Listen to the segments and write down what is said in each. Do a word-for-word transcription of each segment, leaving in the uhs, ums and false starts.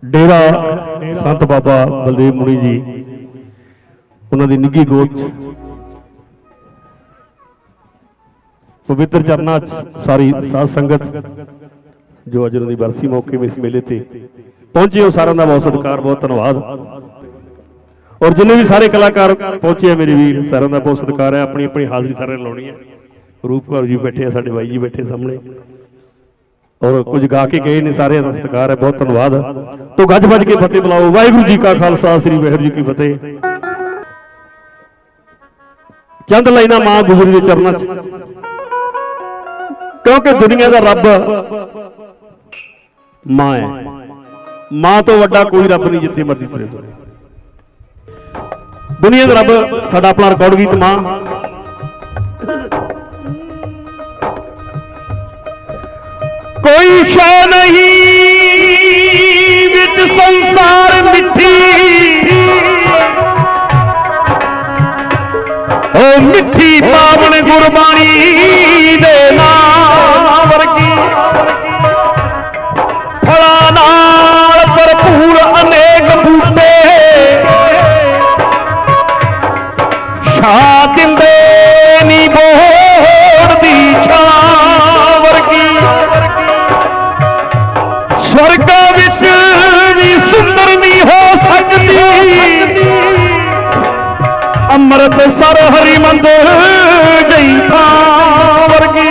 डेरा संत बाबा बलदेव मुनि जी उन्होंने निघी गोद पवित्र चरना सारी साध संगत जो अज उन्होंने बरसी मौके में इस मेले ते पहुंचे हो सारा बहुत सत्कार बहुत धन्यवाद। और जिन्हें भी सारे कलाकार पहुंचे हैं मेरे वीर सारों का बहुत सत्कार है। अपनी अपनी हाजिरी सारे लानी है। रूप कौर जी बैठे साडे भाई जी बैठे सामने और कुछ गा के गए ने सारे का सत्कार है बहुत धन्यवाद। तो गज बज के फतेह बुलाओ। वाहिगुरू जी का खालसा श्री वाहिगुरू जी की फतेह। चंद लाइना मां गुजरी के चरणों च क्योंकि दुनिया का रब मां है। मां तो वड्डा कोई रब नहीं जिथे मर्जी तुरे तुरे। दुनिया का रब साडा अपना रिकॉर्ड गीत मां कोई शै नहीं विच संसार मिठी ओ मिठी पावन गुरबाणी दे नाम वर्गी फला नाल भरपूर अनेक बूटे छा दिंदे नी बोड़ दी छां वर्गी स्वर्ग विच भी सुंदर नहीं हो सकती अमृत सर हरिमंदिर जई थां वर्गी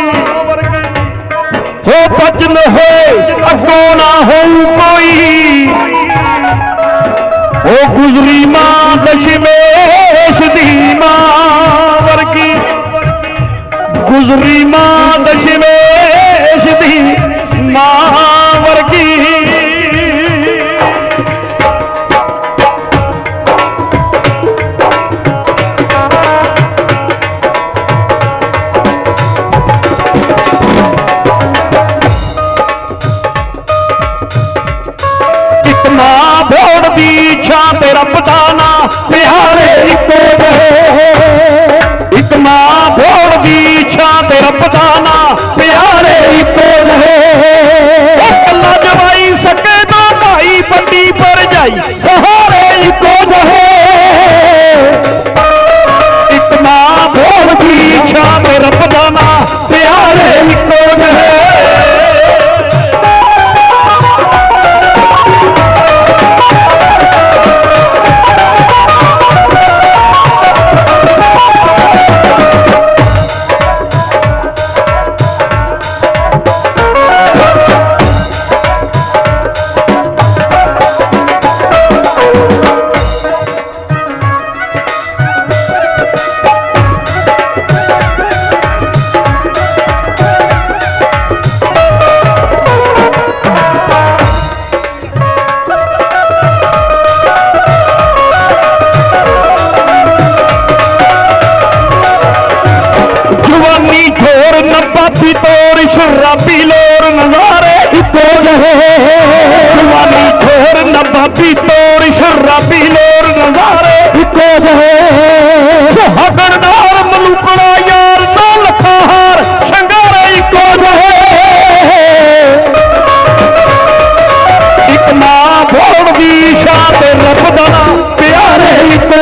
हो भजन हो अगो ना हो कोई ओ गुजरी मां दशमेश दी मां वर्गी गुजरी मां दशमेश दी मां वर्गी तेरा पताना प्यारे इको एक मां भोड़ दी इच्छा तेरा पताना प्यारे इको कला जवाई सके तो भाई पट्टी पर जाई सहारे इको एक मां भोड़ दी इच्छा तेरा पताना प्यारे इको शराबी लोर नजारे इको जवानी छोर नबाबी तोर शराबी लोर नजारे इको सुहागन नाल मलूकड़ा यार ना लखा हार शंगारे इको एक मां भोड़ दी शान रब दा प्यारे इको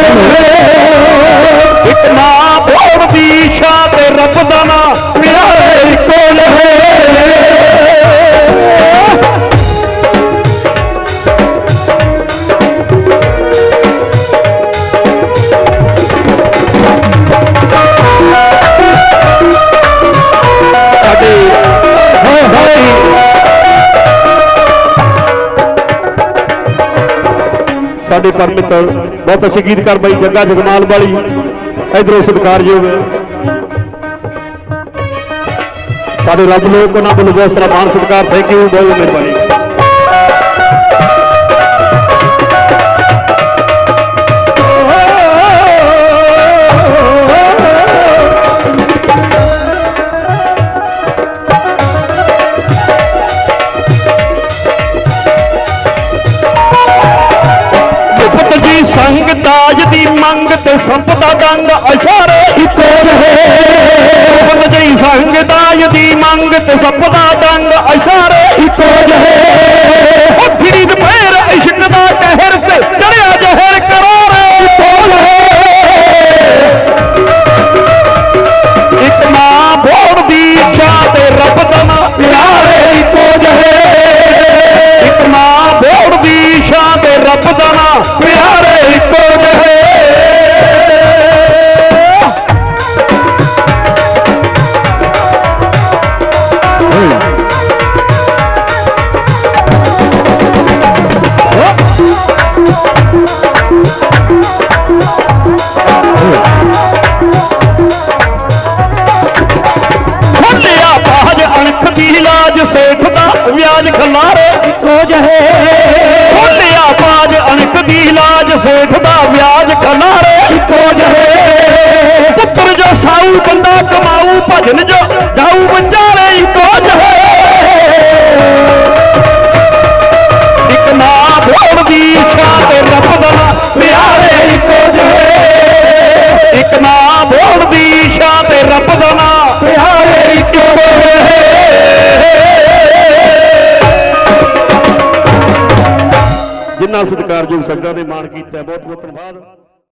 एक मां भोड़ दी शान रब दा प्यारे इको साडे पर मित्र बहुत अच्छे गीतकार भाई जग्गा जगमाल वाली इधरों सत्कारयोग साडे रब लोग उन्होंने बोलो बहुत सारा मान सत्कार थैंक यू बहुत मेहरबानी। संग दाज दी मंग ते संपदा दंग इशारे इको जी संग दाज दी मंग ते संपदा दंग इशारे इको फिर पैर ਭਜਨ ਜੋ ਜਾਊ ਵਿਚਾਰੇ ਇੱਕੋ ਜਿਹੇ ਇੱਕ ਨਾ ਬੋਲਦੀ ਸ਼ਾਹ ਤੇ ਰੱਬ ਦਾ ਪਿਆਰੇ ਇੱਕੋ ਜਿਹੇ ਇੱਕ ਨਾ ਬੋਲਦੀ ਸ਼ਾਹ ਤੇ ਰੱਬ ਦਾ ਨਾਂ ਪਿਆਰੇ ਇੱਕੋ ਜਿਹੇ ਜਿੰਨਾ ਸਤਿਕਾਰਯੋਗ ਸੰਗਤਾਂ ਨੇ ਮਾਣ ਕੀਤਾ ਬਹੁਤ ਬਹੁਤ ਧੰਨਵਾਦ।